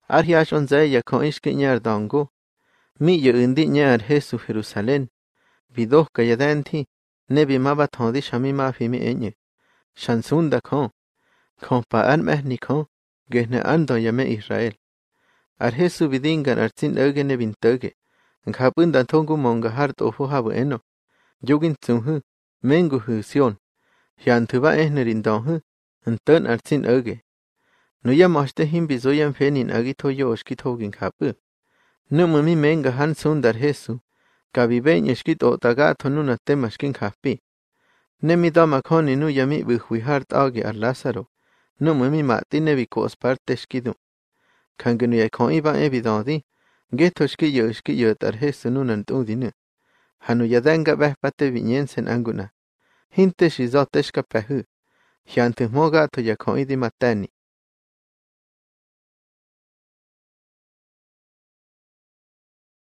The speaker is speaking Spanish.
Arhiashon zaya kon ishki nyar dongo. Mi ye indi nyar Jesu Jerusalén. Vidoh kayadanti. Nebi maba thondi shami mafi mi enye. Shansunda kon. Kon pa an mehni kon. Gehne ando yame Israel. Ar Jesu vidingan artsin öge nebin töge. Nghabunda tongu monga hart ofu habu eno. Yugin tsunghu. Mengu hu sion. Hiantuba ehnerin donhu. Ntön artsin öge. Nuya moshte himbi zoyan fenin agito yoshkit hogin habu. Numumi menga han sundar Jesu. Kabibeñ eshkit otagato nuna temashkin hapi. Nemi dama koni nu yami buhwi hart age ar Lázaro. Numumi mati nebi kos parte shkidu. Kangenu ya kon iba evidodi. Geto shki yot ar Jesu nunan tudinu. Hanu yadenga behpate viñensen anguna. Hinte shizoteshka pehu. Hiantu mogato ya kon idi matani.